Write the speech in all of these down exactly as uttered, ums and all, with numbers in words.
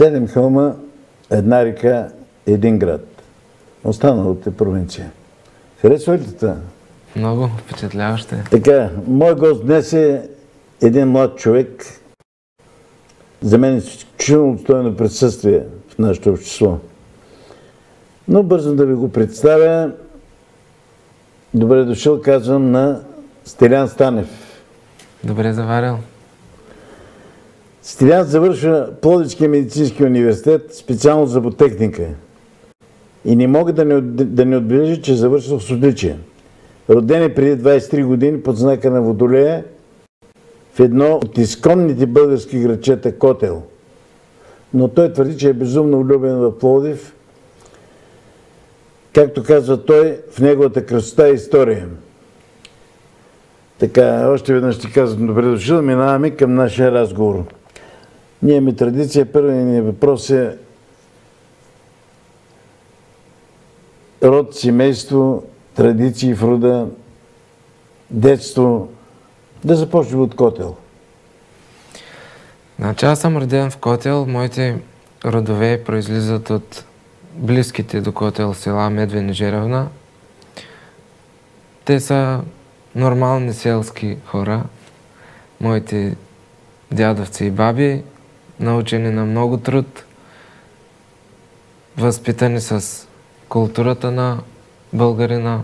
Седем хълма, една река, един град. Останалото е провинция. Харесва ли това? Много впечатляващо е. Така, мой гост днес е един млад човек. За мен е изключително достойно присъствие в нашето общество. Но бързо да ви го представя. Добре дошъл, казвам, на Стилян Станев. Добре заварил. Стилян завършва Пловдивския медицински университет, специално зъботехника. И не мога да не, да не отбележа, че завършва с отличие. Роден е преди двадесет и три години под знака на Водолея в едно от изконните български градчета Котел. Но той твърди, че е безумно влюбен в Пловдив. Както казва той, в неговата красота и история. Така, още веднъж ти казвам, добре дошъл, минаваме към нашия разговор. Ние имаме традиция, първият ни въпрос е род, семейство, традиции в рода, детство. Да започнем от Котел. Значи аз съм роден в Котел. Моите родове произлизат от близките до Котел села Медвен и Жеравна. Те са нормални селски хора. Моите дядовци и баби, научени на много труд, възпитани с културата на българина.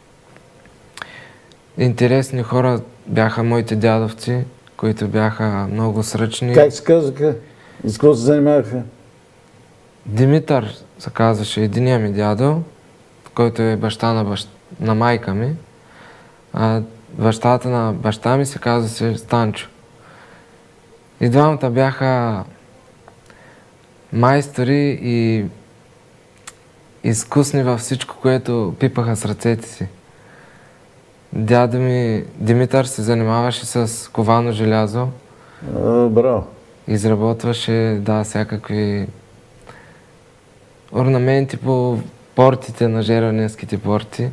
Интересни хора бяха моите дядовци, които бяха много сръчни. Как се казаха? И с какво се занимаваха? Димитър се казваше единия ми дядо, който е баща на, бащ... на майка ми. А бащата на баща ми се казваше Станчо. И двамата бяха майстори и изкусни във всичко, което пипаха с ръцете си. Дядо ми Димитър се занимаваше с ковано желязо. О, браво! Изработваше, да, всякакви орнаменти по портите на жеравненските порти.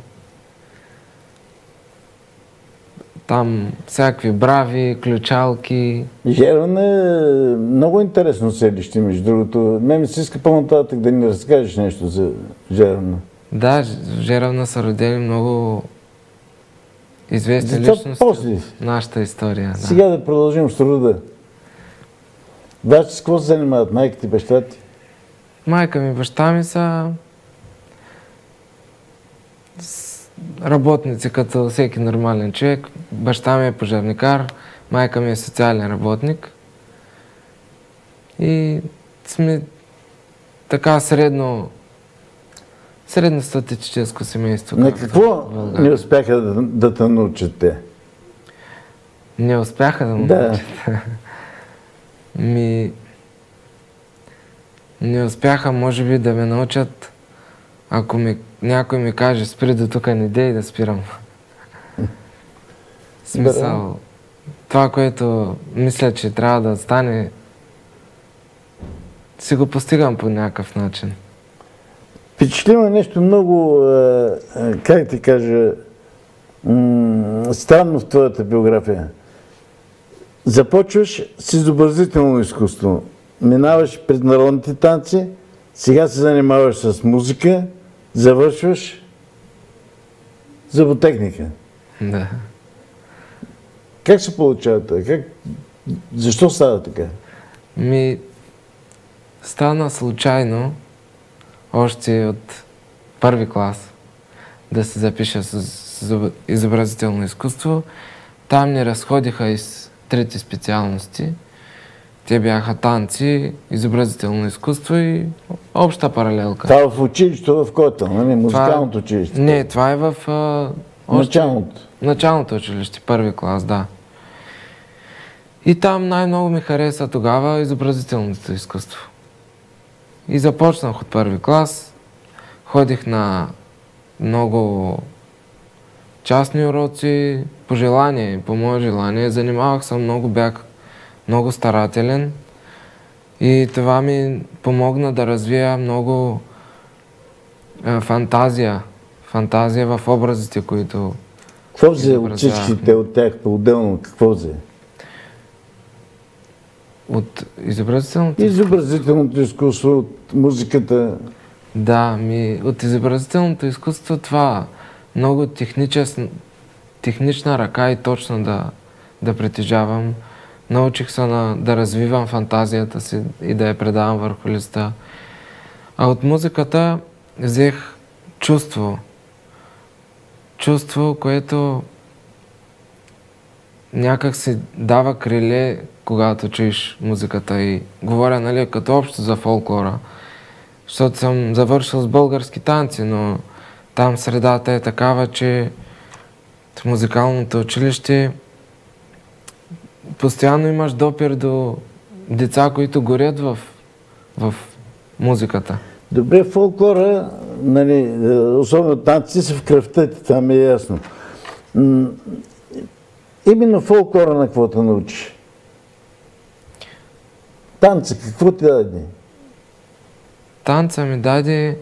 Там всякакви брави, ключалки. Жеравна е много интересно селище, между другото. Мен ми се иска по-нататък да ни разкажеш нещо за Жеравна. Да, в Жеравна са родени много известни Защо личности после? в нашата история. Да. Сега да продължим с рода. Вашите с какво се занимават? Майката и баща ти? Майка ми и баща ми са работници като всеки нормален човек. Баща ми е пожарникар, майка ми е социален работник. И сме така средно средностатистическо семейство. На какво не успяха да, да те научат те? Не успяха да му Да. научат. Ми... Не успяха, може би, да ме научат, ако ми, някой ми каже, спри до тук, не дей да спирам. Смисъл, това, което мисля, че трябва да стане, си го постигам по някакъв начин. Впечатлимо е нещо много, как ти кажа, странно в твоята биография. Започваш с изобразително изкуство. Минаваш през народните танци, сега се занимаваш с музика, завършваш зъботехника. Да. Как се получава това? Как... Защо става така? Ми, стана случайно, още от първи клас, да се запиша с изобразително изкуство. Там ни разходиха из трите специалности. Те бяха танци, изобразително изкуство и обща паралелка. Това в училището в Котел, нали? Музикалното училище? Не, това е в... А, още... Началното? Началното училище, първи клас, да. И там най-много ми хареса тогава изобразителното изкуство. И започнах от първи клас. Ходих на много частни уроци, по желание, по мое желание. Занимавах се много, бях много старателен. И това ми помогна да развия много е, фантазия. Фантазия в образите, които... Какво взе от всичките от тях по-отделно? Какво взе? От изобразителното? Изобразителното изкуство, от музиката. Да, ми, от изобразителното изкуство това много техничес, технична ръка и точно да, да притежавам. Научих се на, да развивам фантазията си и да я предавам върху листа. А от музиката взех чувство. Чувство, което някак си дава криле, когато чуеш музиката. И говоря, нали, като общо за фолклора. Защото съм завършил с български танци, но там средата е такава, че в музикалното училище постоянно имаш допир до деца, които горят в, в музиката. Добре, фолклора, нали, особено танци са в кръвта ти, там е ясно. М- именно фолклора на какво те научиш? Танца, какво ти даде? Танца ми даде,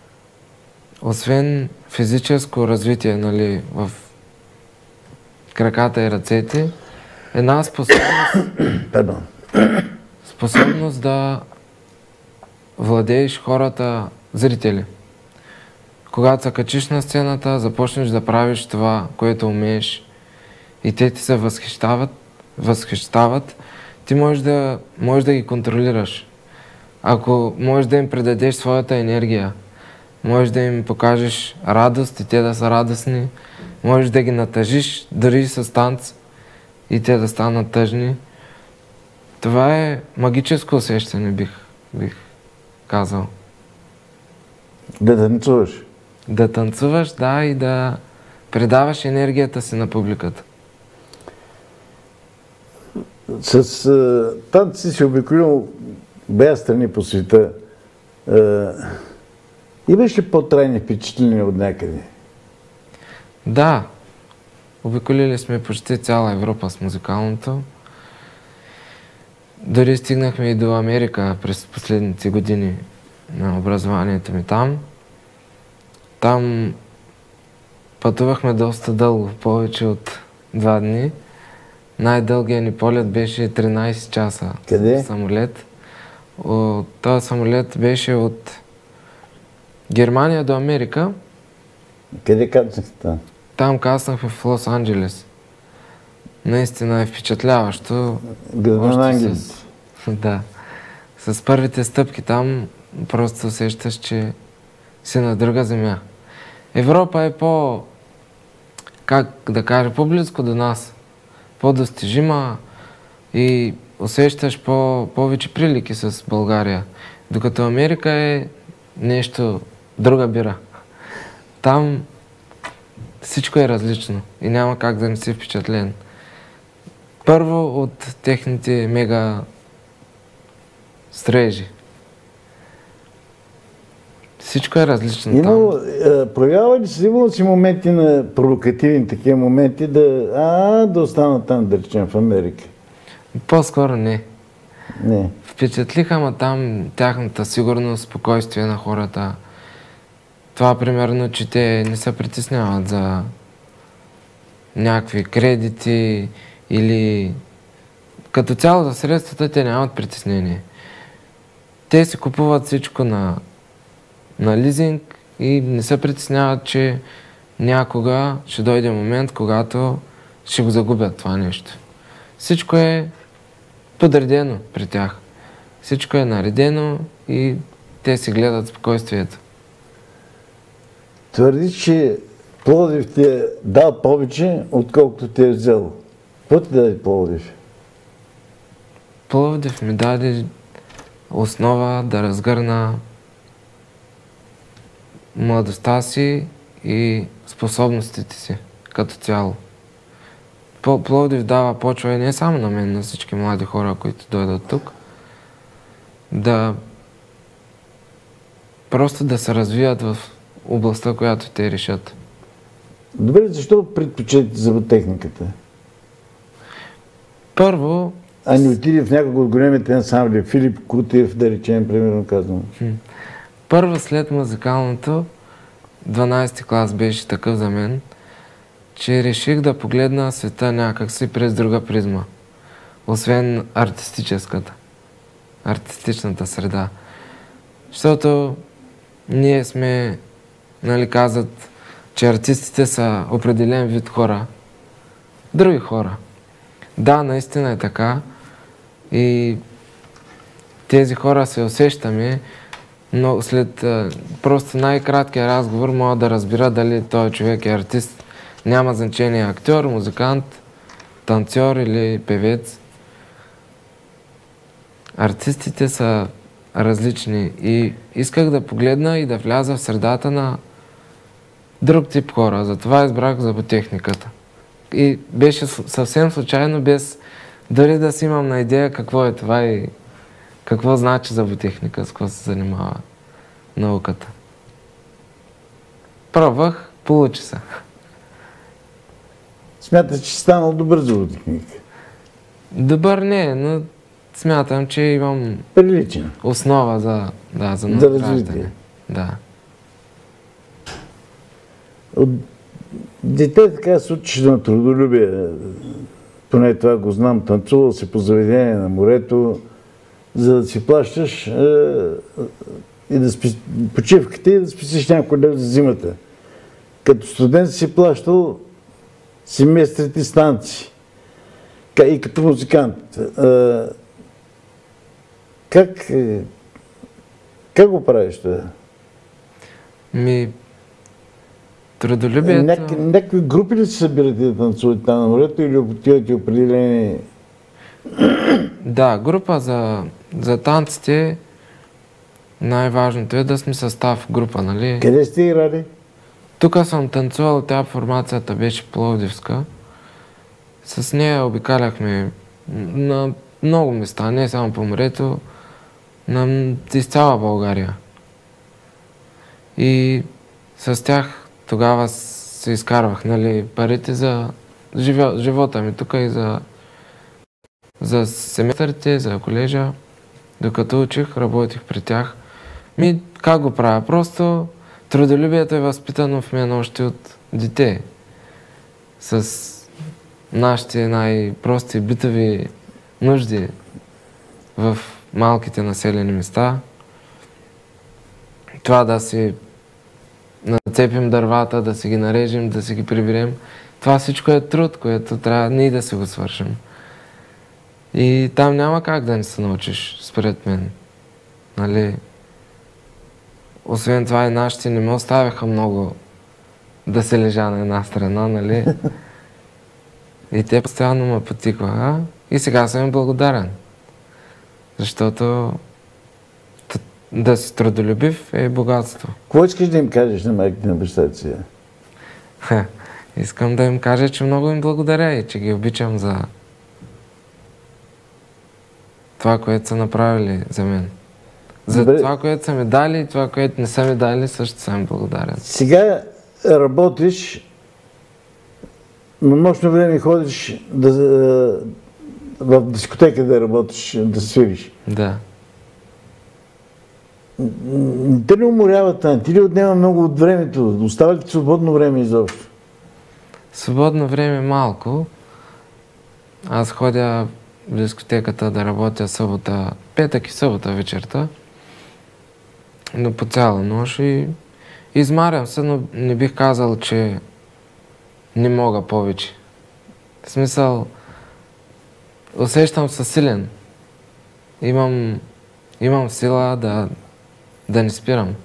освен физическо развитие, нали, в краката и ръцете, една способност, способност да владееш хората, зрители. Когато се качиш на сцената, започнеш да правиш това, което умееш и те ти се възхищават, възхищават, ти можеш да, можеш да ги контролираш. Ако можеш да им предадеш своята енергия, можеш да им покажеш радост и те да са радостни, можеш да ги натъжиш дори с танц и те да станат тъжни. Това е магическо усещане, бих, бих казал. Да танцуваш? Да танцуваш, да, и да предаваш енергията си на публиката. С а, танци си обиколил бая страни по света. А, имаш ли по-трайни впечатления от някъде? Да. Обиколили сме почти цяла Европа с музикалното. Дори стигнахме и до Америка през последните години на образованието ми там. Там пътувахме доста дълго, повече от два дни. Най-дългият ни полет беше тринайсет часа. Къде? Самолет. От този самолет беше от Германия до Америка. Къде кацнахте там? Там кацнахме в Лос-Анджелес. Наистина е впечатляващо. Града на ангелите. С... Да. С първите стъпки там просто усещаш, че си на друга земя. Европа е по, как да кажа, по-близко до нас. По-достижима и усещаш по, повече прилики с България. Докато Америка е нещо, друга бира. Там всичко е различно и няма как да не си впечатлен. Първо от техните мега строежи. Всичко е различно Имало, там. а, проявява ли си, имало си моменти на провокативни такива моменти да, а, да останат там, да речем, в Америка? По-скоро не. Не. Впечатлиха ма там тяхната сигурност, спокойствие на хората. Това примерно, че те не се притесняват за някакви кредити или като цяло за средствата те нямат притеснение. Те си купуват всичко на, на лизинг и не се притесняват, че някога ще дойде момент, когато ще го загубят това нещо. Всичко е подредено при тях. Всичко е наредено и те си гледат спокойствието. Твърди, че Пловдив ти е дал повече, отколкото ти е взел. Какво ти даде Пловдив? Пловдив ми даде основа да разгърна младостта си и способностите си като цяло. Пловдив дава почва и не само на мен, на всички млади хора, които дойдат тук, да просто да се развият в областта, която те решат. Добре, защо предпочитате зъботехниката? Първо... А не отиде в някого от големите ансамбли, Филип Кутев, да речем, примерно казвам. Първо след музикалното, дванайсети клас беше такъв за мен, че реших да погледна света някакси през друга призма. освен артистическата, артистичната среда. Защото ние сме, нали, казват, че артистите са определен вид хора, други хора. Да, наистина е така и тези хора се усещаме, но след а, просто най-краткия разговор мога да разбира дали този човек е артист. Няма значение актьор, музикант, танцор или певец. Артистите са различни и исках да погледна и да вляза в средата на друг тип хора. Затова избрах зъботехниката. И беше съвсем случайно, без дори да си имам на идея какво е това и какво значи зъботехника, с какво се занимава науката. Пробвах, получи се. Смяташ, че си станал добър зъботехник? Добър не, но смятам, че имам приличен основа за, да, за, за развитие. Да. От дете така се учиш на трудолюбие. Поне това го знам. Танцувал си по заведение на морето, за да си плащаш е, и да спи, почивката и да списиш някой лев за зимата. Като студент си плащал семестрите станции. И като музикант. Е, как, е, как го правиш това? Ми, трудолюбието... Няк, някакви групи ли се събирате да танцувате там на морето или отивате определени... Да, група за, за танците най-важното е да сме състав група, нали? Къде сте играли? Тук съм танцувал, тя формацията беше пловдивска. С нея обикаляхме на много места, не само по морето, на из цяла България. И с тях тогава се изкарвах, нали, парите за живо, живота ми тук и за, за семестрите, за колежа. Докато учих, работих при тях. Ми, как го правя? Просто трудолюбието е възпитано в мен още от дете. С нашите най-прости битови нужди в малките населени места. Това да си нацепим дървата, да си ги нарежем, да си ги приберем. Това всичко е труд, което трябва ние да си го свършим. И там няма как да не се научиш, според мен. Нали? Освен това и нашите не ме оставяха много да се лежа на една страна, нали? И те постоянно ме потикваха и сега съм им благодарен. Защото да си трудолюбив е богатство. Какво искаш да им кажеш на майките на бащата си? Искам да им кажа, че много им благодаря и че ги обичам за това, което са направили за мен. За Добре. Това, което са ми дали и това, което не са ми дали, също съм благодарен. Сега работиш, но нощно време ходиш да, в дискотека да работиш, да свириш. Да. Те не уморяват, а ти ли отнема много от времето? Остава ли ти свободно време изобщо? Свободно време малко. Аз ходя в дискотеката да работя събота, петък и събота вечерта. Но по цяла нощ и измарям се, но не бих казал, че не мога повече. В смисъл, усещам се силен. Имам, имам сила да, да не спирам.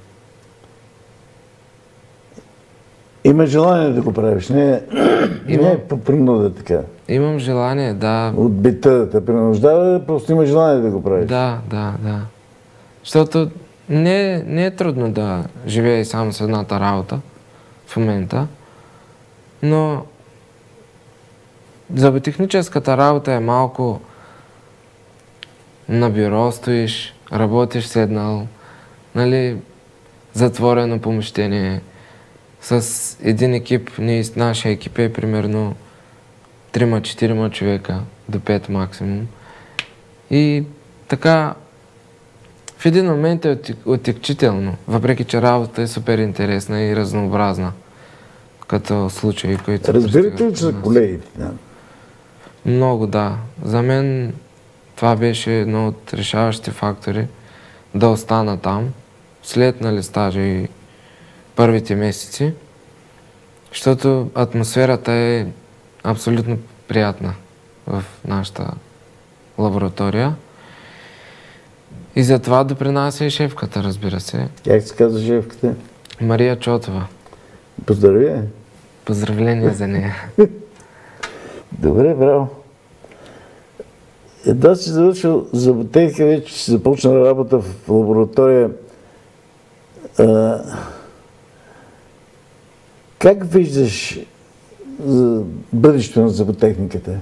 Има желание да го правиш, не, Имам... не е по принуда така. Имам желание, да. От бита да те принуждава, просто има желание да го правиш. Да, да, да. Защото не, не е трудно да живея само с едната работа в момента, но зъботехническата работа е малко на бюро стоиш, работиш седнал, нали, затворено помещение, с един екип, ние, нашия екип е примерно трима-четирима човека, до пет максимум. И така, в един момент е отекчително, въпреки че работата е супер интересна и разнообразна, като случаи, които... Разбирате ли, че са колегите? Да. Много, да. За мен това беше едно от решаващите фактори да остана там, след нали, стажа и първите месеци, защото атмосферата е абсолютно приятна в нашата лаборатория. И затова допринася и шефката, разбира се. Как се казва шефката? Мария Чотова. Поздравя! Поздравления за нея. Добре, браво! Едва си завършил зъботехника, вече си започна работа в лаборатория. А, как виждаш за бъдещето на зъботехниката?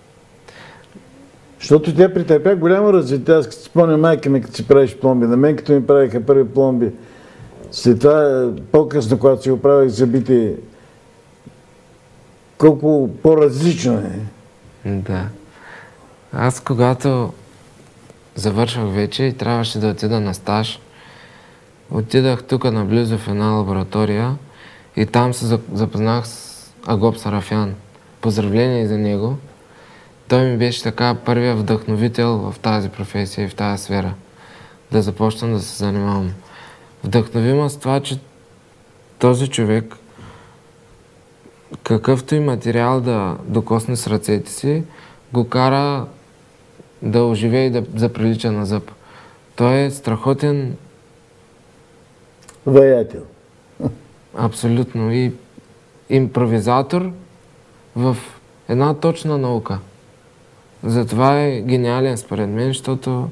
Защото тя претърпя голямо развитие. Аз като си спомня майка ми, като си правиш пломби. На мен като ми правиха първи пломби. След това, по-късно, когато си го правих зъбите, колко по-различно е. Да. Аз когато завършвах вече и трябваше да отида на стаж, отидах тук наблизо в една лаборатория и там се запознах с Агоп Сарафян. Поздравление за него. Той ми беше така първия вдъхновител в тази професия и в тази сфера. Да започна да се занимавам. Вдъхновима с това, че този човек, какъвто и материал да докосне с ръцете си, го кара да оживее и да заприлича на зъб. Той е страхотен ваятел. Абсолютно. И импровизатор в една точна наука. Затова е гениален според мен, защото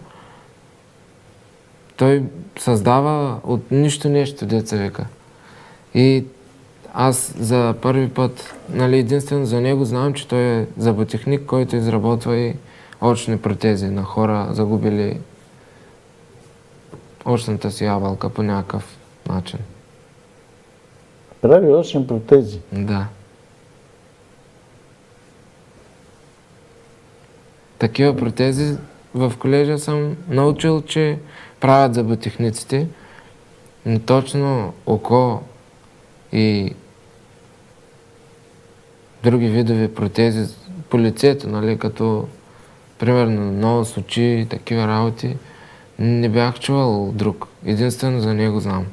той създава от нищо нещо, деца века. И аз за първи път, нали, единствено за него знам, че той е зъботехник, който изработва и очни протези на хора, загубили очната си ябълка по някакъв начин. Прави очни протези? Да. Такива протези в колежа съм научил, че правят зъботехниците, но точно око и други видови протези по лицето, нали, като примерно нос, очи и такива работи, не бях чувал друг. Единствено за него знам.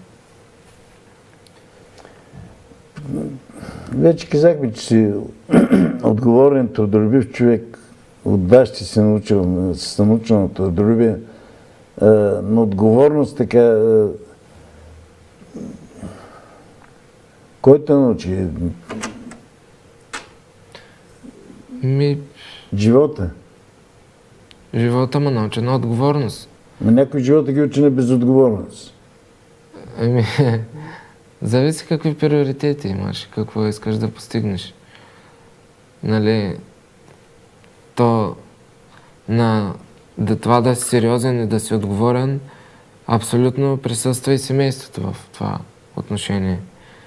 Вече казахме, че си отговорен, трудолюбив човек. От бащи си научил, си научил на трудолюбие. На отговорност така... Кой те научи? Ми... Живота. Живота ме научи на отговорност. Но някой живота ги учи на безотговорност. Ами... Зависи какви приоритети имаш, какво искаш да постигнеш. Нали... То... На... Да, това да си сериозен и да си отговорен, абсолютно присъства и семейството в това отношение.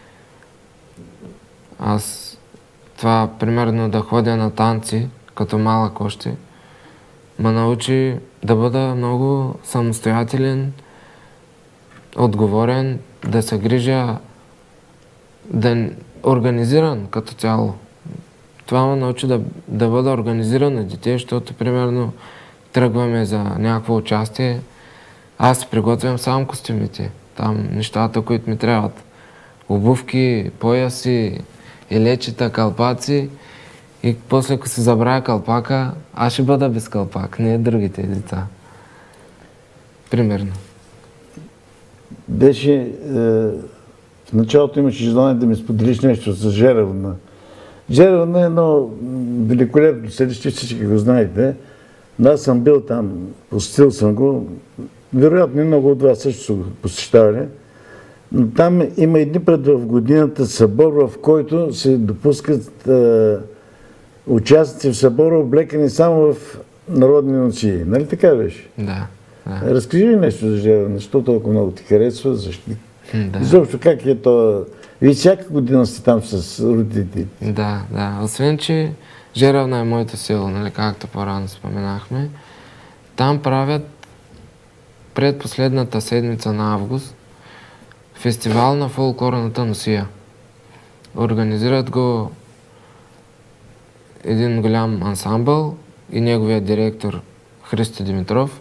Аз това, примерно, да ходя на танци, като малък още, ме научи да бъда много самостоятелен, отговорен, да се грижа, да организиран като цяло. Това ме научи да, да бъда организиран на дете, защото, примерно, тръгваме за някакво участие, аз си приготвям сам костюмите, там нещата, които ми трябват. Обувки, пояси, илечета, калпаци и после, ако се забравя калпака, аз ще бъда без калпак, не другите деца. Примерно. Беше... Е, в началото имаше желание да ми споделиш нещо за Жеравна. Жеравна е едно великолепно селище, всички го знаете. Но аз съм бил там, посетил съм го. Вероятно много от вас също са го посещавали. Но там има едни път в годината събор, в който се допускат е, участници в събора, облекани само в народни носии. Нали така беше? Да. да. Разкажи ми нещо за Жеравна, защо толкова много ти харесва, защо? Да. Изобщо как е то... Вие всяка година сте там с родителите. Да, да. Освен, че Жеравна е моето село, нали, както по-рано споменахме. Там правят предпоследната седмица на август фестивал на фолклорната носия. Организират го един голям ансамбъл и неговия директор Христо Димитров.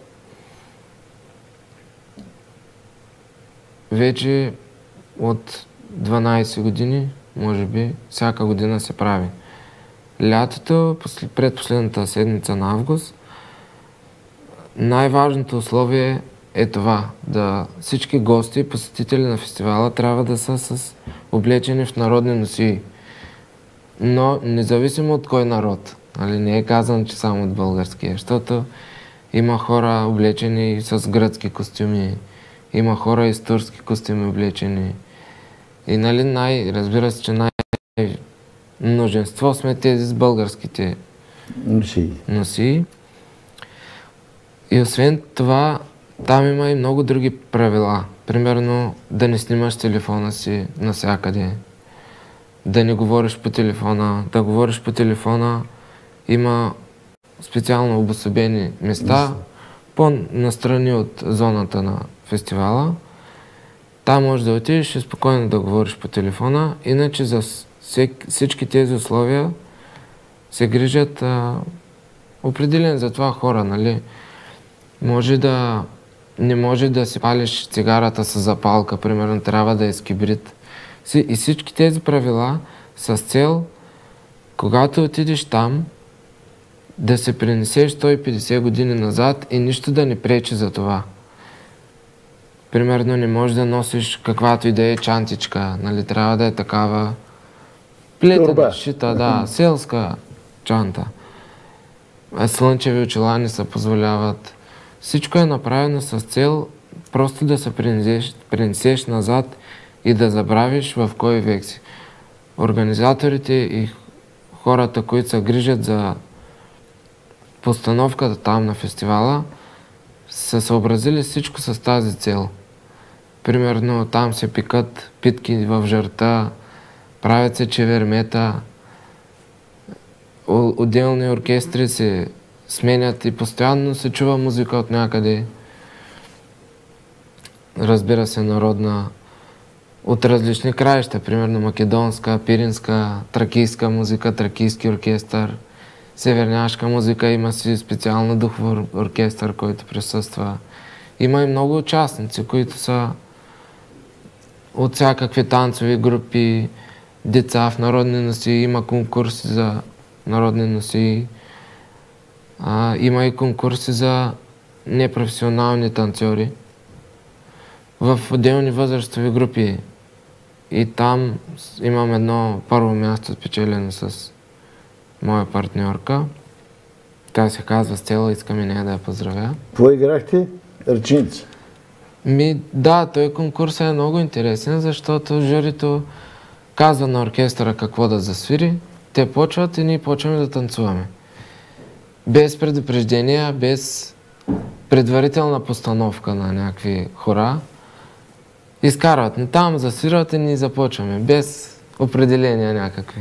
Вече от дванайсет години, може би, всяка година се прави. Лятото, предпоследната седмица на август, най-важното условие е това, да всички гости и посетители на фестивала трябва да са с облечени в народни носии. Но независимо от кой народ, нали, не е казано, че само от българския, защото има хора облечени с гръцки костюми, има хора и с турски костюми облечени. И нали най, разбира се, че най-множество сме тези с българските носии. носии. И освен това, там има и много други правила. Примерно да не снимаш телефона си навсякъде, да не говориш по телефона, да говориш по телефона. Има специално обособени места, по-настрани от зоната на фестивала. Там можеш да отидеш и спокойно да говориш по телефона. Иначе за всички тези условия се грижат а, определени за това хора, нали? Може да, не може да си палиш цигарата с запалка, примерно трябва да е с кибрид. И всички тези правила с цел, когато отидеш там, да се пренесеш сто и петдесет години назад и нищо да не пречи за това. Примерно не можеш да носиш каквато и да е чантичка, нали, трябва да е такава плетена, шита, да, селска чанта. Слънчеви очила не се позволяват. Всичко е направено с цел просто да се пренесеш, пренесеш назад и да забравиш в кой век си. Организаторите и хората, които се грижат за постановката там на фестивала, са съобразили всичко с тази цел. Примерно там се пикат питки в жарта, правят се чевермета, отделни оркестри се сменят и постоянно се чува музика от някъде. Разбира се, народна, от различни краища, примерно македонска, пиринска, тракийска музика, тракийски оркестър, северняшка музика, има си специално духов оркестър, който присъства. Има и много участници, които са от всякакви танцови групи, деца в народни носии, има конкурси за народни носии, а, има и конкурси за непрофесионални танцори в отделни възрастови групи. И там имам едно първо място спечелено с моя партньорка. Тя се казва Стела, искам и нея да я поздравя. Какво играхте? Ръчница? Ми, да, той конкурс е много интересен, защото журито казва на оркестъра какво да засвири, те почват и ние почваме да танцуваме. Без предупреждения, без предварителна постановка на някакви хора. Изкарват ни там, засвират и ние започваме, без определения някакви.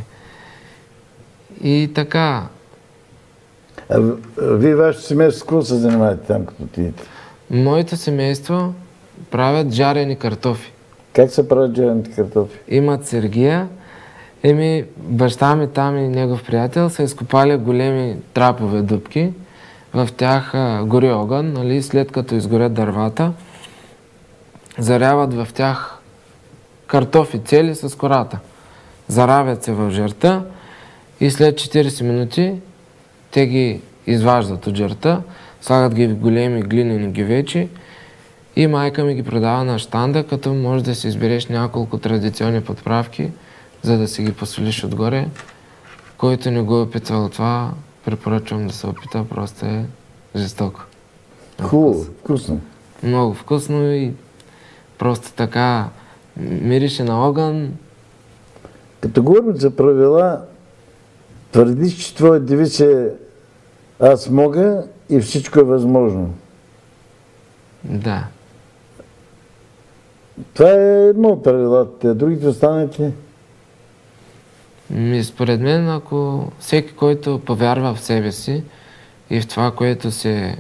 И така. А вие, вашето семейство, какво се занимавате там, като отидете? Моето семейство правят жарени картофи. Как се правят жарените картофи? Имат сергия. Еми, баща ми там и негов приятел са изкопали големи трапове дупки. В тях а, гори огън, нали, след като изгорят дървата, заряват в тях картофи цели с кората. Заравят се в жарта и след четирийсет минути те ги изваждат от жарта, слагат ги в големи глинени гювечи и майка ми ги продава на щанда, като може да си избереш няколко традиционни подправки, за да си ги посолиш отгоре. Който не го е опитвал това, препоръчвам да се опита, просто е жестоко. Хубаво, вкусно. Много вкусно и просто така мирише на огън. Като говорим за правила, твърдиш, че твой девиз е аз мога и всичко е възможно. Да. Това е едно от правилата, а другите останете? Ми, според мен, ако всеки, който повярва в себе си и в това, което се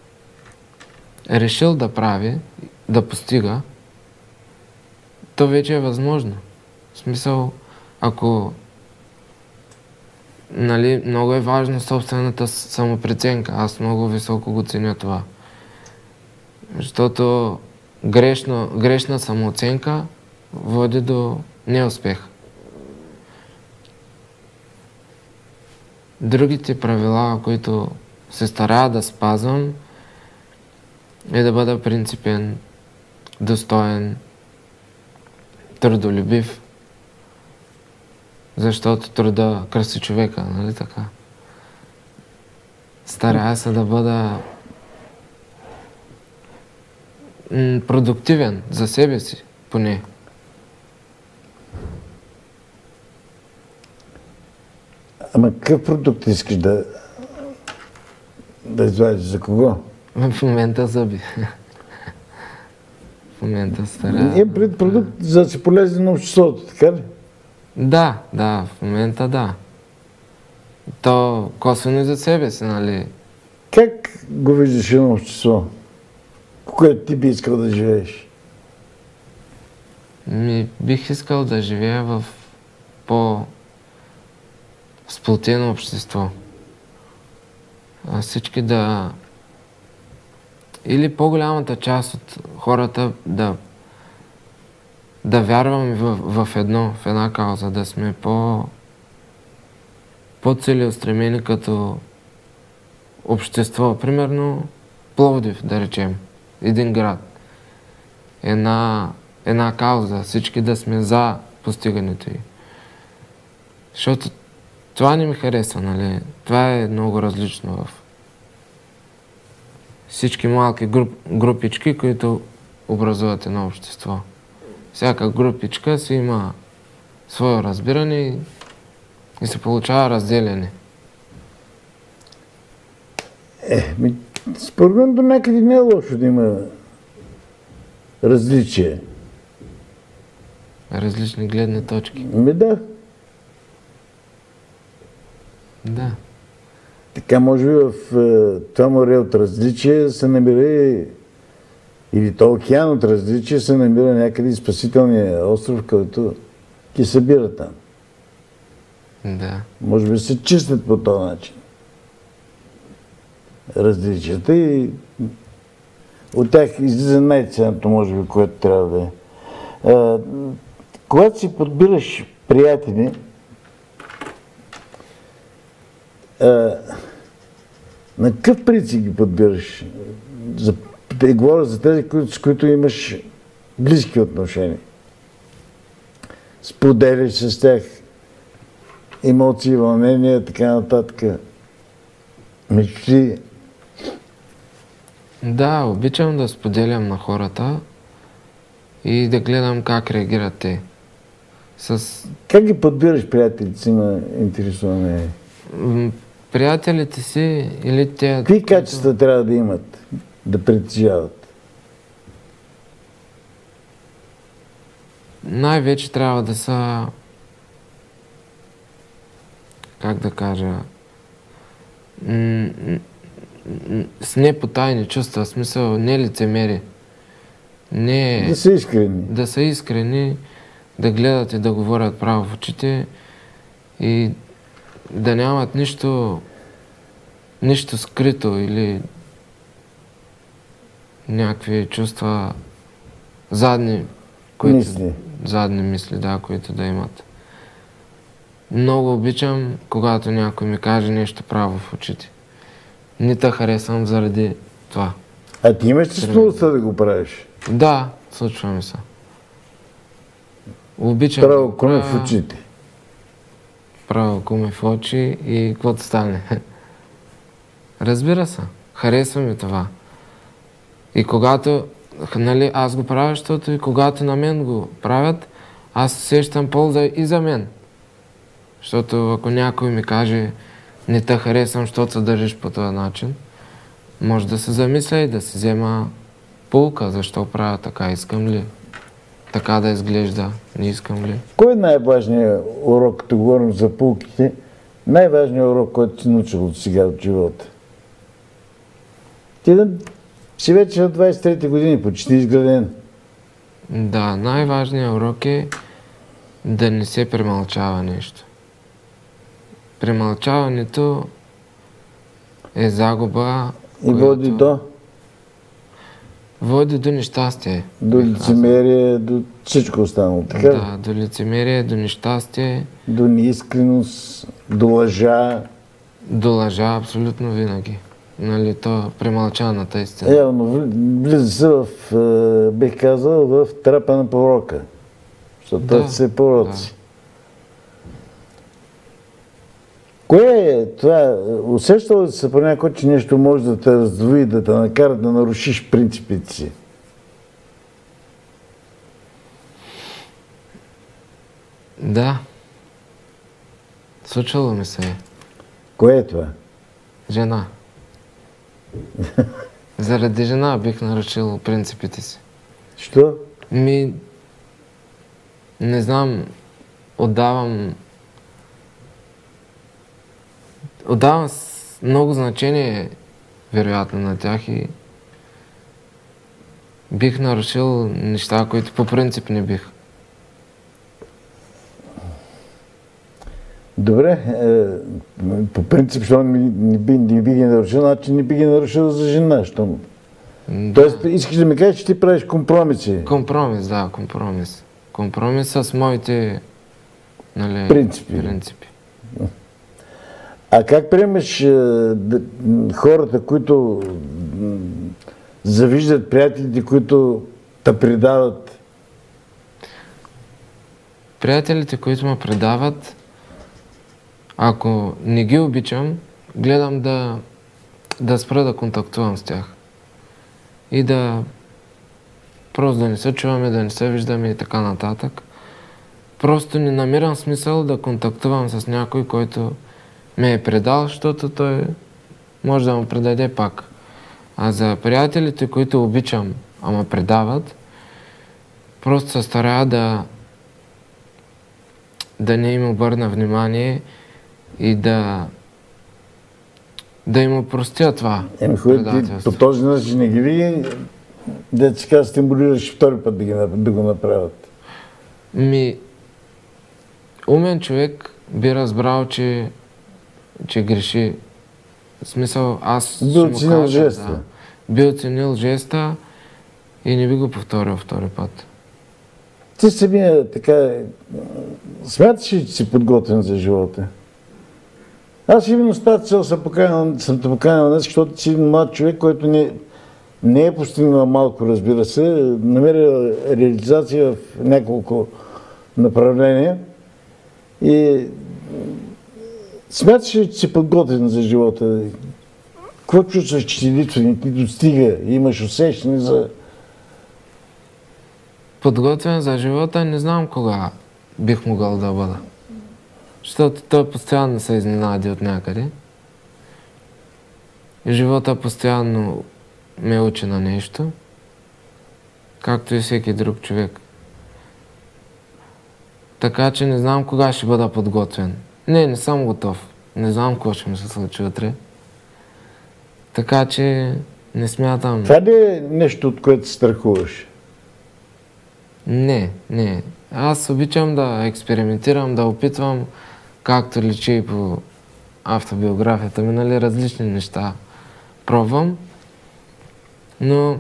е решил да прави, да постига, то вече е възможно. В смисъл, ако нали, много е важно собствената самопреценка. Аз много високо го ценя това. Защото грешно, грешна самооценка води до неуспех. Другите правила, които се старая да спазвам, е да бъда принципен, достоен, трудолюбив, защото труда краси човека, нали така? Старая се да бъда м, продуктивен за себе си, поне. Ама какъв продукт искаш да, да извадиш? За кого? В момента зъби. В момента старая. Е пред продукт, за да си полезен на обществото, така ли? Да, да, в момента да. То косвено и за себе си, нали? Как го виждаш едно общество, в което ти би искал да живееш? Ми, бих искал да живея в по сплотено общество. А всички да... Или по-голямата част от хората да да вярваме в, в едно, в една кауза, да сме по по-целеустремени като общество. Примерно Пловдив, да речем, един град. Една, една кауза, всички да сме за постигането й. Защото това не ми харесва, нали? Това е много различно в всички малки груп, групички, които образуват едно общество. Всяка групичка си има свое разбиране и, и се получава разделяне. Е, ми, според мен до някъде не е лошо да има различие. Различни гледни точки. Ми да. Да. Така може би в е, това море от различие се намира, или то океан от различие се намира някъде спасителния остров, който ги събира там. Да. Може би се чистят по този начин различията и от тях излиза най-ценното, може би, което трябва да е. А, когато си подбираш приятели, а, на какъв принцип ги подбираш? За, да говоря за тези, с които имаш близки отношения. Споделяш с тях емоции, вълнения, така нататък. Мечти. Да, обичам да споделям на хората и да гледам как реагират те. С... Как ги подбираш приятелите си, ме интересува ме? Приятелите си или те... Какви качества трябва да имат, да притежават? Най-вече трябва да са... Как да кажа... с непотайни чувства, в смисъл не лицемери. Не... Да са искрени. Да са искрени, да гледат и да говорят право в очите и да нямат нищо, нищо скрито или някакви чувства задни, които, Мисли. задни мисли, да, които да имат. Много обичам, когато някой ми каже нещо право в очите. Не те харесвам заради това. А ти имаш ли смелостта да го правиш? Да, случва ми се. Обичам Право да коме в правя- очите. Право коме в очи и каквото стане. Разбира се, харесва ми това. И когато, нали, аз го правя, защото и когато на мен го правят, аз усещам полза и за мен. Защото ако някой ми каже, не те харесвам, защото се държиш по този начин, може да се замисля и да си взема пулка, защо правя така, искам ли? Така да изглежда, не искам ли? Кой е най-важният урок, като говорим за пулките, най-важният урок, който си научил от сега от живота? Ти да си вече на двайсет и трети години, почти изграден. Да, най-важният урок е да не се премълчава нещо. премълчаването е загуба, И води до? Води до нещастие. До лицемерие, до всичко останало, така? Да, до лицемерие, до нещастие. До неискреност, до лъжа. До лъжа абсолютно винаги. Нали, то премълчаната истина. Явно, влиза се в, бих казал, в трапа на пророка. Защото да, това са пророци. Да. Кое е това? Усещало ли се по някой, че нещо може да те раздвои, да те накара да нарушиш принципите си? Да. Случвало ми се. Кое е това? Жена. Заради жена бих нарушил принципите си. Що? Ми... Не знам, отдавам... Отдавам много значение, вероятно, на тях и бих нарушил неща, които по принцип не бих. Добре, е, по принцип, що не, не, би, не би ги нарушил, значи не би ги нарушил за жена, що? Да. Тоест, искаш да ми кажеш, че ти правиш компромиси? Компромис, да, компромис. Компромис с моите, нали, принципи. принципи. А как приемаш е, да, хората, които м, завиждат приятелите, които те предават? Приятелите, които ме предават, ако не ги обичам, гледам да, да спра да контактувам с тях. И да просто да не се чуваме, да не се виждаме и така нататък. Просто не намирам смисъл да контактувам с някой, който ме е предал, защото той може да му предаде пак. А за приятелите, които обичам, а ме предават, просто се старая да да не им обърна внимание и да да им опростя това Еми, предателство. По този начин не ги ви, да ти кажа, стимулираш втори път да, ги, да го направят. Ми, умен човек би разбрал, че, че греши. В смисъл, аз би оценил жеста. Да, би оценил жеста и не би го повторил втори път. Ти самия така, смяташ ли, че си подготвен за живота? Аз именно с тази цел съм, поканил, съм те поканил днес, защото си млад човек, който не, не е постигнал малко, разбира се, намерил реализация в няколко направления и смяташ ли, че си подготвен за живота? Какво чувстваш, че ти липсва, не ти достига, имаш усещане за... Подготвен за живота не знам кога бих могъл да бъда. Защото той постоянно се изненади от някъде. И живота постоянно ме учи на нещо, както и всеки друг човек. Така че не знам кога ще бъда подготвен. Не, не съм готов. Не знам какво ще ми се случи утре. Така че не смятам... Това ли е нещо, от което се страхуваш? Не, не. Аз обичам да експериментирам, да опитвам, както личи и по автобиографията ми, нали, различни неща пробвам. Но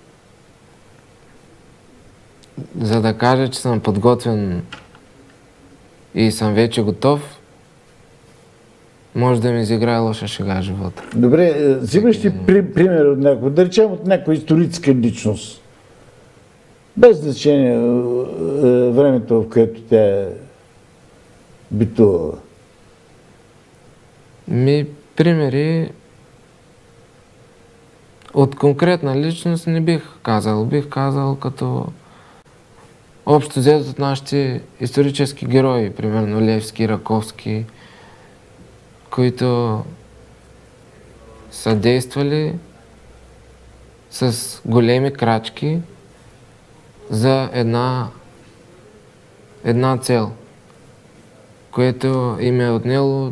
за да кажа, че съм подготвен и съм вече готов, може да ми изиграе лоша шега живота. Добре, взимаш ли при, пример от някой, да речем от някоя историческа личност? Без значение времето, в което тя е битувала. Ми, примери от конкретна личност не бих казал. Бих казал като общо взето от нашите исторически герои, примерно Левски, Раковски, които са действали с големи крачки за една, една цел, което им е отнело,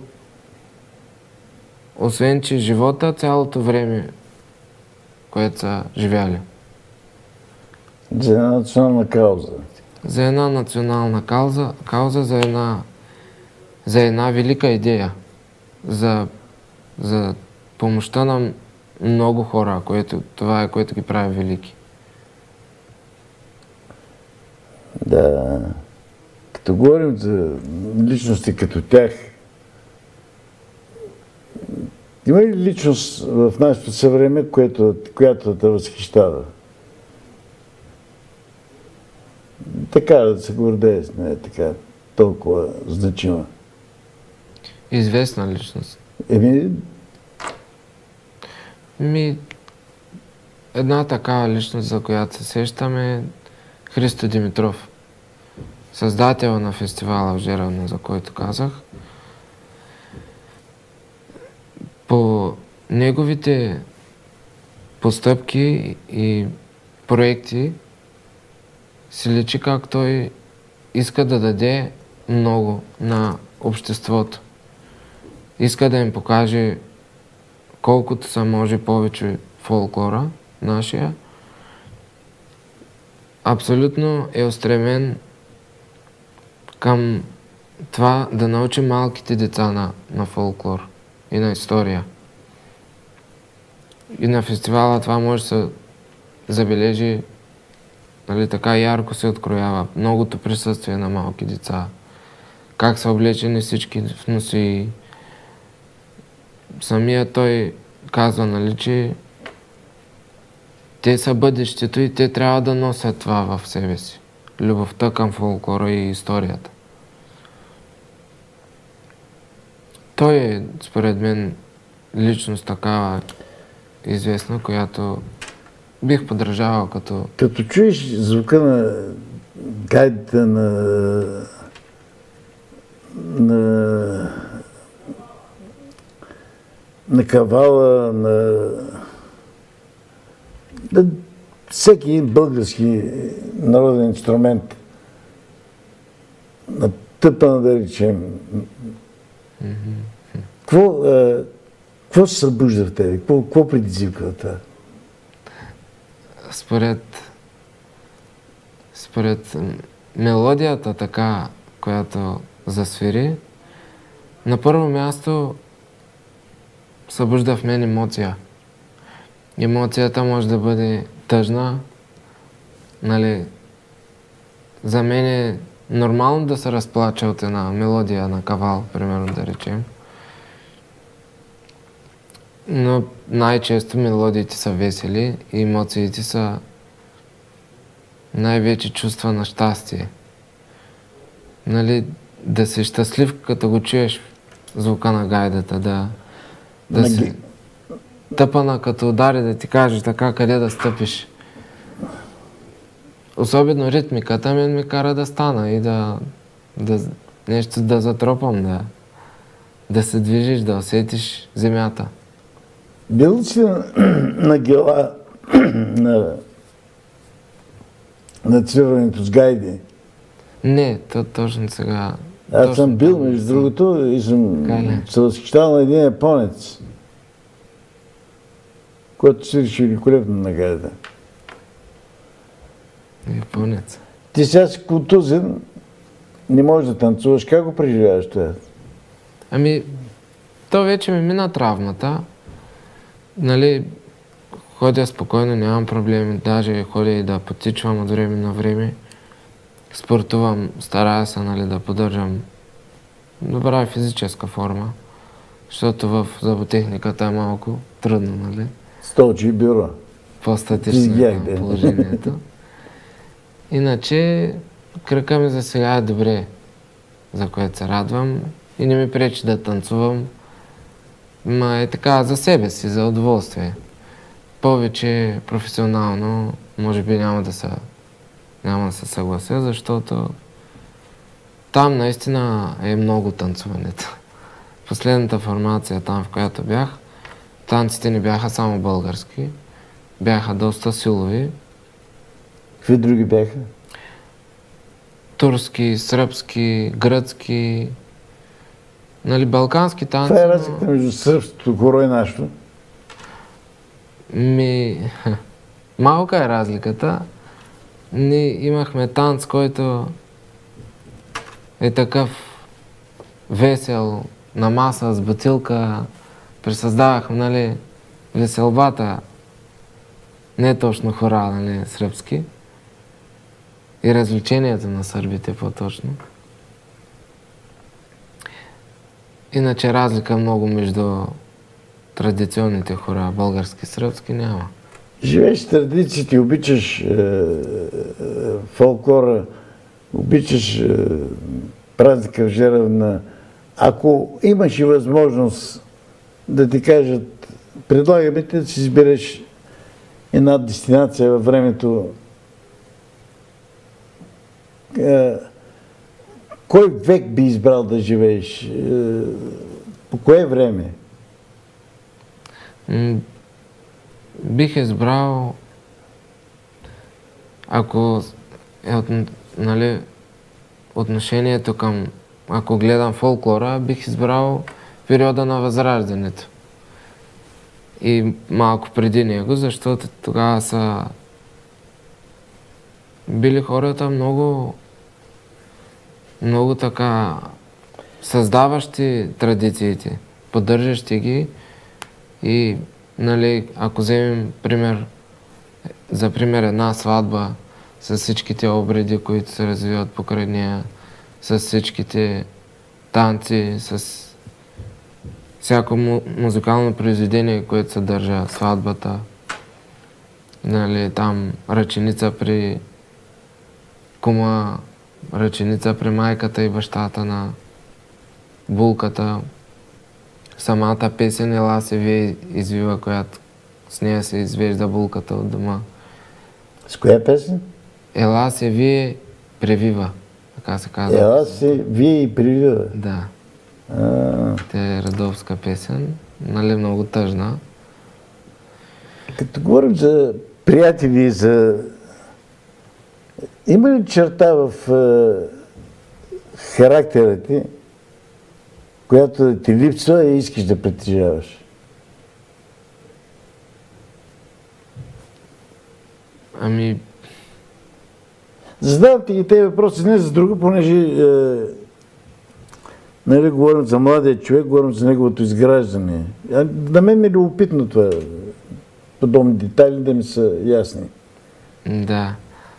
освен че живота, цялото време, което са живяли. За една национална кауза. За една национална кауза, кауза за една, за една велика идея. за, за помощта на много хора, което, това е което ги прави велики. Да. Като говорим за личности като тях, има ли личност в нашето съвреме, която, която те възхищава? Така да се гордее с нея, така толкова значима. Известна личност. Еми... Ми, една такава личност, за която се сещаме, Христо Димитров, създател на фестивала в Жеравна, за който казах. По неговите постъпки и проекти се личи как той иска да даде много на обществото. Иска да им покаже колкото се може повече фолклора нашия. Абсолютно е устремен към това да научи малките деца на, на фолклор и на история. И на фестивала това може да се забележи, нали, така ярко се откроява многото присъствие на малки деца. Как са облечени всички в носи. Самия той казва, нали, че те са бъдещето и те трябва да носят това в себе си. Любовта към фолклора и историята. Той е, според мен, личност такава известна, която бих подражавал като... Като чуеш звука на гайдата на... на... на кавала, на... на всеки български народен инструмент, на тъпа, да речем. Какво, е, какво се събужда в тебе? Какво, какво предизвиква това? Според, според мелодията така, която засвири, на първо място събужда в мен емоция. Емоцията може да бъде тъжна, нали, за мен е нормално да се разплача от една мелодия на кавал, примерно да речем. Но най-често мелодиите са весели и емоциите са най-вече чувства на щастие. Нали, да си щастлив, като го чуеш звука на гайдата, да, да на... си тъпана, като удари, да ти каже така къде да стъпиш. Особено ритмиката мен ми кара да стана и да, да нещо да затропам, да, да се движиш, да усетиш земята. Бил ли си на, на гела на, на цвирването с гайди? Не, то точно сега... Аз точно съм бил, там, между другото, и съм Кале. се възхищавал на един японец, който свирише великолепно на гайда. Японец. Ти сега си контузен, не можеш да танцуваш. Как го преживяваш това? Ами, то вече ми мина травмата. Нали, ходя спокойно, нямам проблеми. Даже ходя и да потичвам от време на време. Спортувам, старая се, нали, да поддържам добра физическа форма. Защото в зъботехниката е малко трудно, нали? Столче и бюро. По-статично е положението. Иначе, кръка ми за сега е добре, за което се радвам и не ми пречи да танцувам. Ма е така за себе си, за удоволствие. Повече професионално, може би няма да се, няма да се съглася, защото там наистина е много танцуването. Последната формация там, в която бях, танците не бяха само български, бяха доста силови. Какви други бяха? Турски, сръбски, гръцки, нали, балкански танци. Това е разликата между сръбското хоро и нашето. Ми... Малка е разликата. Ние имахме танц, който е такъв весел, на маса с бутилка, присъздавахме, нали, веселбата, не точно хора, нали, сръбски, и развлеченията на сърбите по-точно. Иначе разлика много между традиционните хора, български и сръбски, няма. Живееш традициите, обичаш е, е, фолклора, обичаш е, празника в Жеравна. Ако имаш и възможност да ти кажат, предлагаме ти да си избереш една дестинация във времето, е, кой век би избрал да живееш? Е, по кое време? М- бих избрал, ако е от, нали, отношението към, ако гледам фолклора, бих избрал периода на Възраждането. И малко преди него, защото тогава са били хората много, много така създаващи традициите, поддържащи ги и, нали, ако вземем пример, за пример една сватба с всичките обреди, които се развиват покрай нея, с всичките танци, с всяко му, музикално произведение, което съдържа сватбата. Нали, там ръченица при кума, ръченица при майката и бащата на булката. Самата песен "Ела се вие извива", която с нея се извежда булката от дома. С коя песен? "Ела се вие превива", така се казва. "Ела се вие и превива". Да. А... Те е радовска песен, нали, много тъжна. Като говорим за приятели, за... има ли черта в е, характера ти, която да ти липсва и искаш да притежаваш? Ами... Задавам ти ги тези въпроси не за друго, понеже е, нали, говорим за младия човек, говорим за неговото изграждане. А, на мен ми е любопитно това. Подобни детайли да ми са ясни. Да.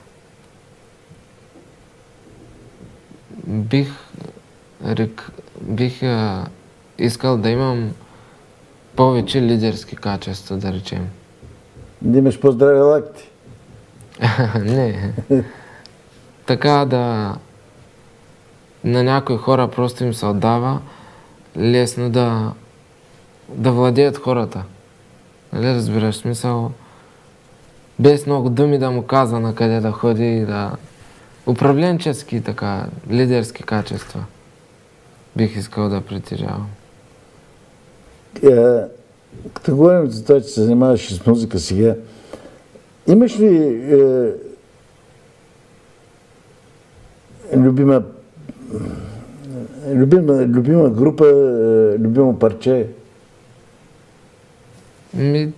Бих, рек, бих а, искал да имам повече лидерски качества, да речем. Да имаш по-здрави лакти. Не. Така да на някои хора просто им се отдава лесно да, да владеят хората. Нали, разбираш смисъл? Без много думи да му казва на къде да ходи и да... Управленчески така, лидерски качества бих искал да притежавам. Е, като говорим за това, че се занимаваш с музика сега, имаш ли е, любима, любима, любима група, е, любимо парче? Ми...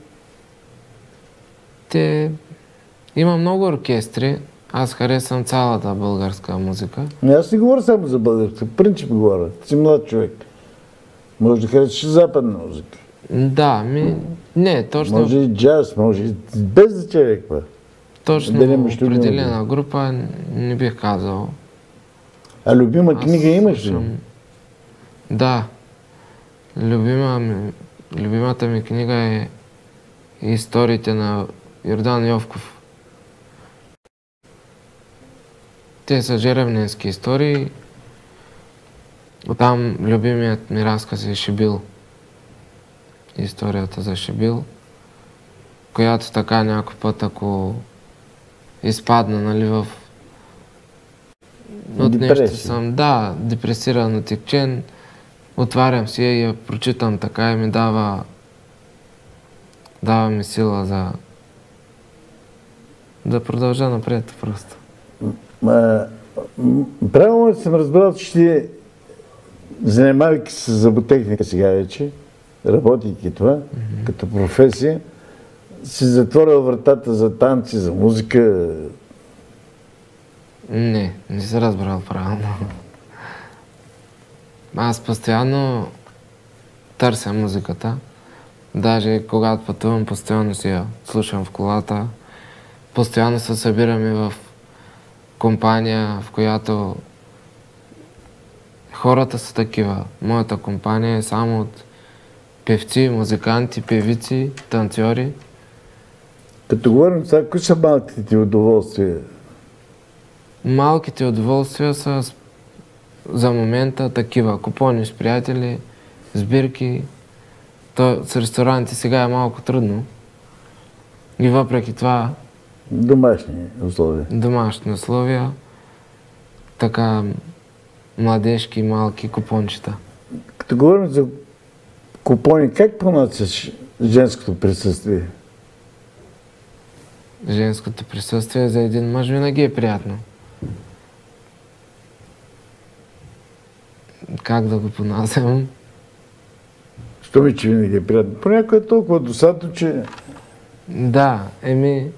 Те... Има много оркестри. Аз харесвам цялата българска музика. Не, аз не говоря само за българска, в принцип говоря. Ти си млад човек. Може да харесваш западна музика. Да, ми... Не, точно... Може и джаз, може и без значение какво. Точно да определена група не бих казал. А любима Аз книга имаш ли? Да. Любима ми... Любимата ми книга е историите на Йордан Йовков. Те са жеребненски истории. Оттам любимият ми разказ е Шибил. Историята за Шибил, която така някой път, ако изпадна, нали, в... От нещо съм, да, депресиран, отекчен, отварям си и я прочитам така и ми дава... Дава ми сила за... да продължа напред просто. Ма, правилно съм разбрал, че ти, занимавайки се с зъботехника сега вече, работейки това, mm-hmm. като професия, си затворил вратата за танци, за музика. Не, не си разбрал правилно. Аз постоянно търся музиката. Даже когато пътувам, постоянно си я слушам в колата. Постоянно се събираме в компания, в която хората са такива. Моята компания е само от певци, музиканти, певици, танцори. Като говорим сега, кои са малките ти удоволствия? Малките удоволствия са за момента такива. Купони с приятели, сбирки. То с ресторанти сега е малко трудно. И въпреки това... Домашни условия. Домашни условия. Така младежки, малки купончета. Като говорим за купони, как понасяш женското присъствие? Женското присъствие за един мъж винаги е приятно. Как да го понасям? Що ми, че винаги е приятно? Понякога е толкова досадно, че... Да, еми...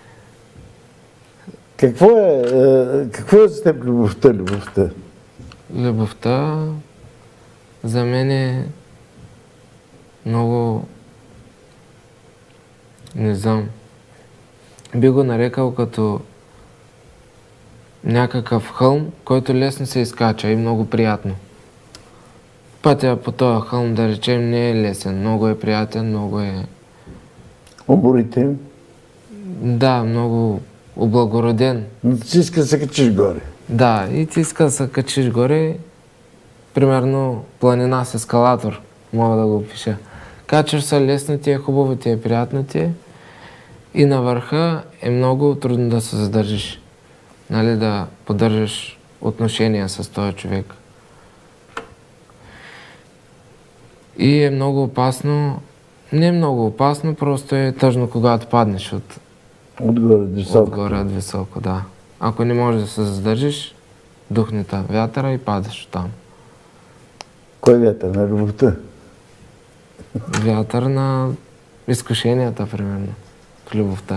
Какво е, е, какво е за теб любовта, любовта? Любовта за мен е много... Не знам. Би го нарекал като някакъв хълм, който лесно се изкача и много приятно. Пътя по този хълм, да речем, не е лесен. Много е приятен, много е... Уморителен? Да, много облагороден. Но ти иска да се качиш горе. Да, и ти иска да се качиш горе. Примерно планина с ескалатор, мога да го опиша. Качаш се, лесно ти е, хубаво ти е, приятно ти е. И на върха е много трудно да се задържиш. Нали, да поддържаш отношения с този човек. И е много опасно, не е много опасно, просто е тъжно, когато паднеш от... Отгоре, високо. Отгоре от високо, да. Ако не можеш да се задържиш, духне вятъра и падаш оттам. Кой вятър? На любовта? Вятър на изкушенията, примерно. В любовта.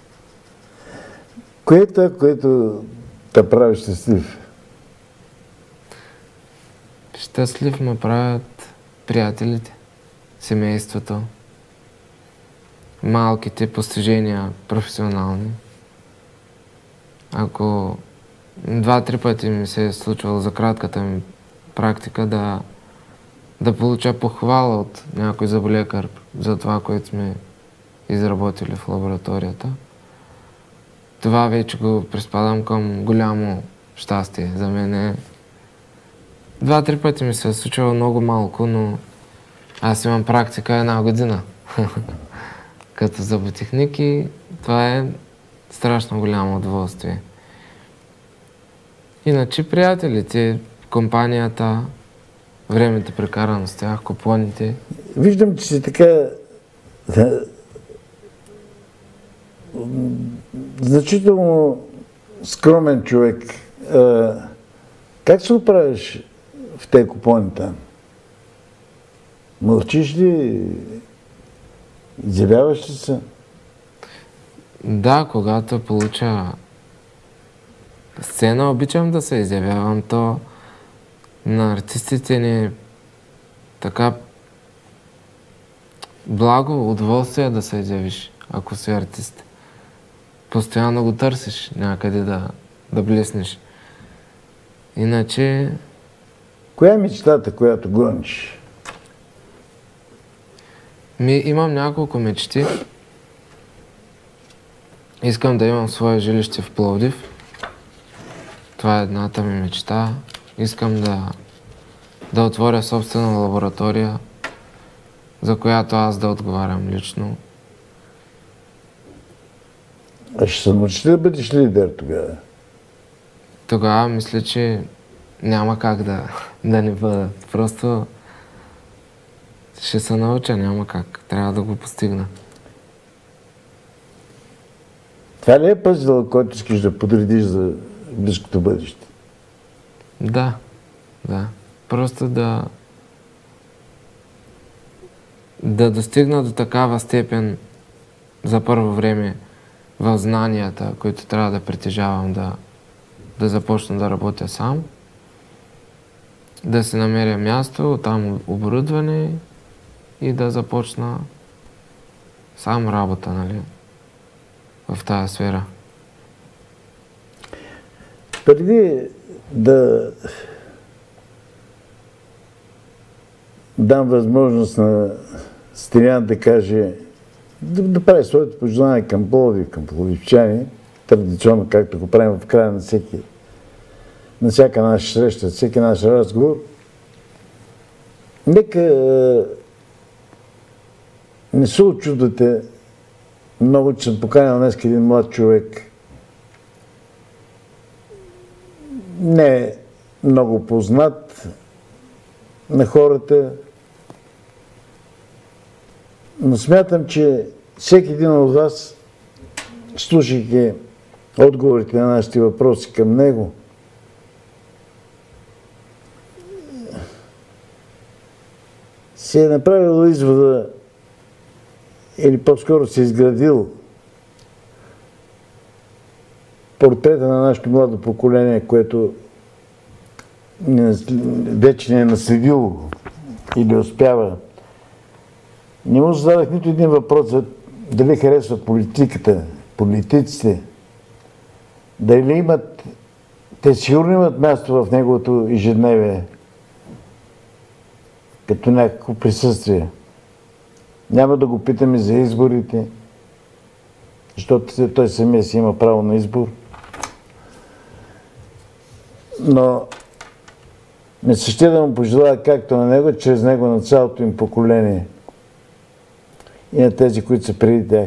Кое е това, което те прави щастлив? Щастлив ме правят приятелите, семейството, малките постижения професионални. Ако два-три пъти ми се е случвало за кратката ми практика да, да получа похвала от някой зъболекар за това, което сме изработили в лабораторията, това вече го приспадам към голямо щастие. За мен е... Два-три пъти ми се е случило много малко, но аз имам практика една година. Като зъботехник и това е страшно голямо удоволствие. Иначе приятелите, компанията, времето прекарано с тях, купоните. Виждам, че си така значително скромен човек. Как се оправиш в тези купони там? Мълчиш ли? Изявяваш ли се? Да, когато получа сцена, обичам да се изявявам. То на артистите ни така благо, удоволствие да се изявиш, ако си артист. Постоянно го търсиш някъде да, да блеснеш. Иначе... Коя е мечтата, която гониш? Ми, имам няколко мечти. Искам да имам свое жилище в Пловдив. Това е едната ми мечта. Искам да, да отворя собствена лаборатория, за която аз да отговарям лично. А ще се научиш да бъдеш лидер тогава? Тогава мисля, че няма как да, да не бъда. Просто ще се науча, няма как. Трябва да го постигна. Това ли е пъзел, който искаш да подредиш за близкото бъдеще? Да, да. Просто да да достигна до такава степен за първо време в знанията, които трябва да притежавам, да, да започна да работя сам, да се намеря място, там оборудване и да започна сам работа, нали, в тази сфера. Преди да дам възможност на Стилян да каже, да, да прави своите пожелания към Пловдив, към пловдивчани, традиционно, както го правим в края на всеки, на всяка наша среща, всеки наш разговор, нека не се очудвате много, че съм поканил днес един млад човек, не е много познат на хората, но смятам, че всеки един от вас, слушайки отговорите на нашите въпроси към него, се е направил извода или по-скоро се е изградил портрета на нашето младо поколение, което вече не е наследило или успява. Не му зададах нито един въпрос за дали харесва политиката, политиците, дали имат, те сигурно имат място в неговото ежедневие, като някакво присъствие. Няма да го питаме за изборите, защото той самия си има право на избор. Но ме се ще да му пожелая както на него, чрез него на цялото им поколение и на тези, които са преди тях.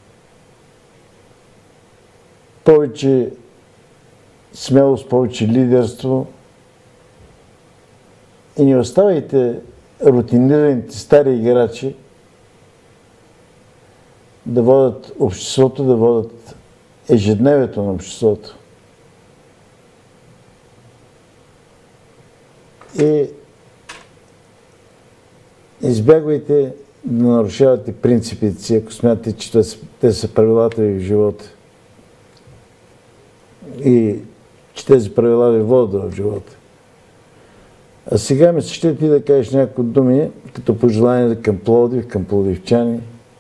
Повече смелост, повече лидерство и не оставайте рутинираните стари играчи да водят обществото, да водят ежедневието на обществото. И избягвайте да нарушавате принципите си, ако смятате, че те са правилата ви в живота. И че тези правила ви водят в живота. А сега ми се ще ти да кажеш някои думи, като пожелание към Пловдив, към пловдивчани.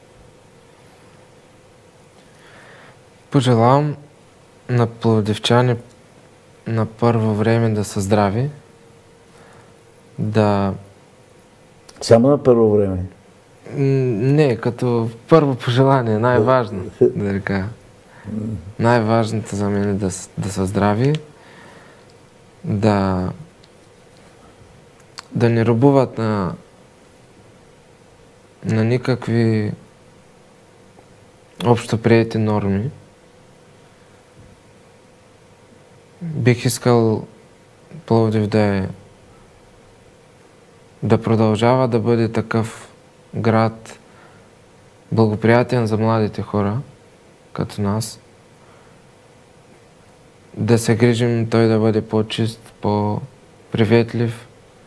Пожелавам на пловдивчани на първо време да са здрави, да... Само на първо време? Не, като първо пожелание, най-важно, да река. Най-важното за мен е да, да са здрави, да, да не робуват на, на никакви общоприети норми. Бих искал Пловдив да е да продължава да бъде такъв град, благоприятен за младите хора, като нас. Да се грижим той да бъде по-чист, по-приветлив.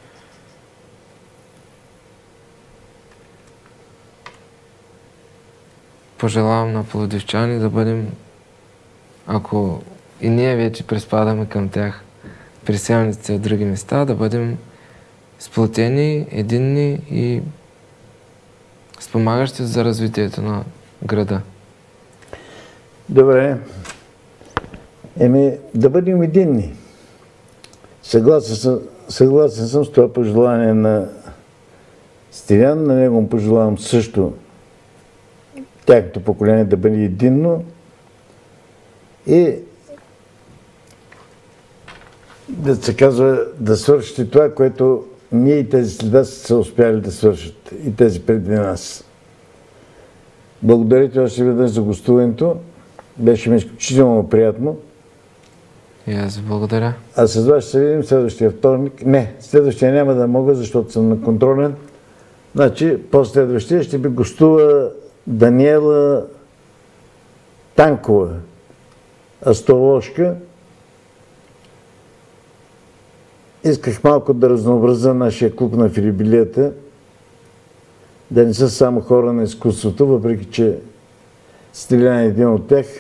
Пожелавам на пловдивчани да бъдем, ако и ние вече приспадаме към тях, приселниците от други места, да бъдем сплотени, единни и спомагащи за развитието на града. Добре. Еми, да бъдем единни. Съгласен съм, съгласен съм с това пожелание на Стилян. На него му пожелавам също тяхното поколение да бъде единно и да се казва да свършите това, което ние и тези следа са успяли да свършат и тези преди нас. Благодаря ти още веднъж за гостуването. Беше ми изключително приятно. И аз благодаря. А с вас ще се видим следващия вторник. Не, следващия няма да мога, защото съм на контролен. Значи, по-следващия ще би гостува Даниела Танкова, астроложка. Исках малко да разнообразя нашия клуб на филибилията, да не са само хора на изкуството, въпреки че Стилян е един от тях.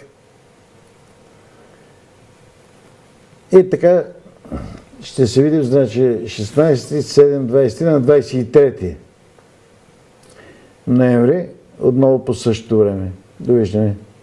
И така, ще се видим, значи, шестнайсети, седем, двайсети, на двайсет и трети. ноември, отново по същото време. Довиждане!